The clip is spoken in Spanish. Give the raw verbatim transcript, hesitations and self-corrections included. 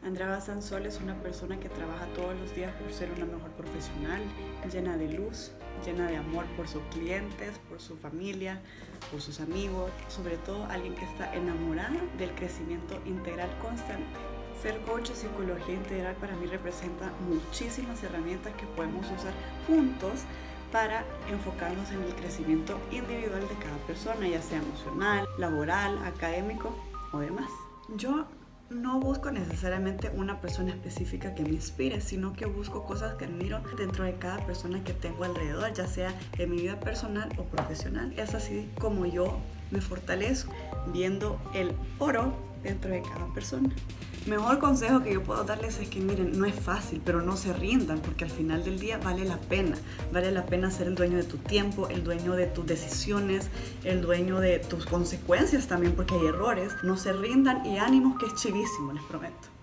Andrea Basansol es una persona que trabaja todos los días por ser una mejor profesional, llena de luz, llena de amor por sus clientes, por su familia, por sus amigos, sobre todo alguien que está enamorada del crecimiento integral constante. Ser coach de psicología integral para mí representa muchísimas herramientas que podemos usar juntos para enfocarnos en el crecimiento individual de cada persona, ya sea emocional, laboral, académico o demás. Yo no busco necesariamente una persona específica que me inspire, sino que busco cosas que admiro dentro de cada persona que tengo alrededor, ya sea en mi vida personal o profesional. Es así como yo me fortalezco, viendo el oro dentro de cada persona. Mejor consejo que yo puedo darles es que miren, no es fácil, pero no se rindan, porque al final del día vale la pena. Vale la pena ser el dueño de tu tiempo, el dueño de tus decisiones, el dueño de tus consecuencias también, porque hay errores. No se rindan y ánimos, que es chivísimo, les prometo.